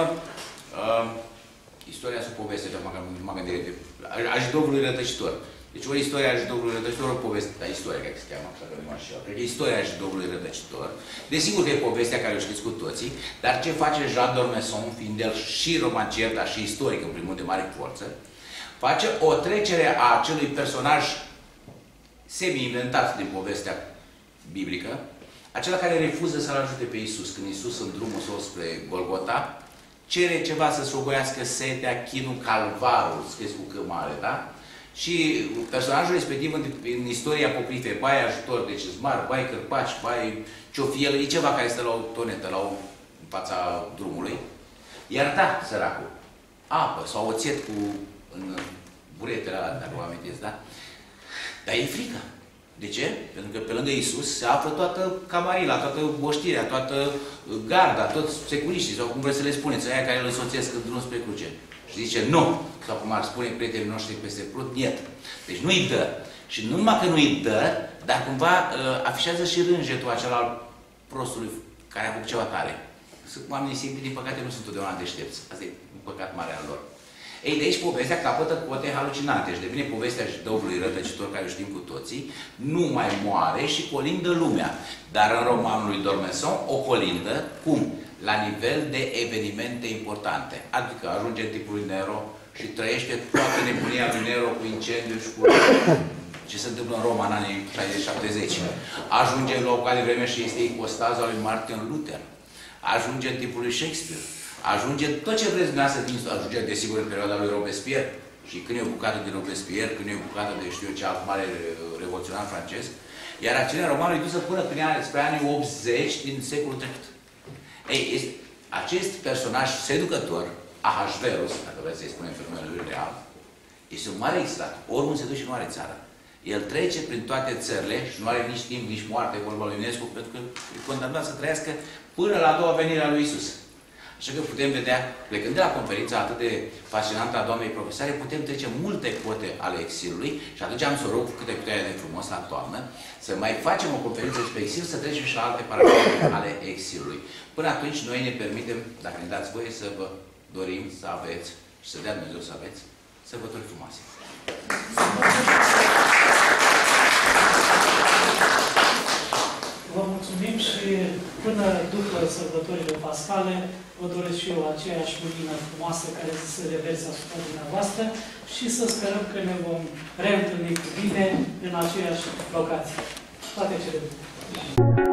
Istoria sub poveste, m-am gândit, a Jidovului rătăcitor. Deci ori istoria Jidovului rătăcitor, ori povestea, da, istoria, cred că se cheamă așa, că nu așa. Cred că istoria Jidovului rătăcitor. Desigur că e povestea care o știți cu toții, dar ce face Jean d'Ormesson, fiind el și romancier, dar și istoric, în primul de mare forță, face o trecere a acelui personaj semi-inventat din povestea biblică, acela care refuză să-L ajute pe Iisus. Când Iisus, în drumul său spre Golgota, cere ceva să-ți rogoiască setea, chinul, calvarul, scris cu C mare, da? Și personajul respectiv în istoria apocrife, bai ajutor de cizmar, bai cărpaci, bai ciofiel, e ceva care stă la o tonetă, în fața drumului. Iar da, săracul, apă sau oțet în buretele ăla, dacă vă amintiți, da? Dar e frică. De ce? Pentru că pe lângă Iisus se află toată camarila, toată boștirea, toată garda, toți securiștii, sau cum vreți să le spuneți, aia care îl însoțesc în drum spre cruce. Și zice, nu! Sau cum ar spune prietenii noștri peste prut, niet. Deci nu-i dă. Și nu numai că nu-i dă, dar cumva afișează și rânjetul acela al prostului care a făcut ceva tare. Oamenii simpli, din păcate, nu sunt totdeauna deștepți. Asta e un păcat mare al lor. Ei, de aici povestea capătă cote halucinante. Și devine povestea Jidovului rătăcitor, care o știm cu toții, nu mai moare și colindă lumea. Dar în romanul lui d'Ormesson o colindă, cum? La nivel de evenimente importante. Adică ajunge în timpul lui Nero și trăiește toată nebunia lui Nero cu incendiu și cu ce se întâmplă în Roma în anii 60-70. Ajunge la o cale vreme și este ipostaza lui Martin Luther. Ajunge în timpul lui Shakespeare. Ajunge tot ce vreți dumneavoastră, ajunge desigur în perioada lui Robespierre. Și când e o bucată din Robespierre, când e o bucată de știu eu ce alt mare revoluționar francez, iar acțiunea romană e dusă până spre anii 80 din secolul trecut. Ei, acest personaj seducător, Ahasverus, dacă vreți să-i spunem pe numele lui real, este un mare extrat. Oriunde se duce nu are țară. El trece prin toate țările și nu are nici timp, nici moarte, vorba lui Ionescu, pentru că e condamnat să trăiască până la a doua venire a lui Iisus. Așa că putem vedea, plecând de la conferința atât de fascinantă a doamnei profesoare, putem trece multe cote ale exilului și atunci am să rog câte putere de frumos la toamnă, să mai facem o conferință despre exil, să trecem și la alte paragrame ale exilului. Până atunci, noi ne permitem, dacă ne dați voie, să vă dorim să aveți și să dea Dumnezeu să aveți sărbători frumoase. Vă mulțumim și până după sărbătorile pascale vă doresc și eu aceeași lumină frumoasă care să se reverse asupra dumneavoastră și să sperăm că ne vom reîntâlni cu bine în aceeași locație. Toate cele bune!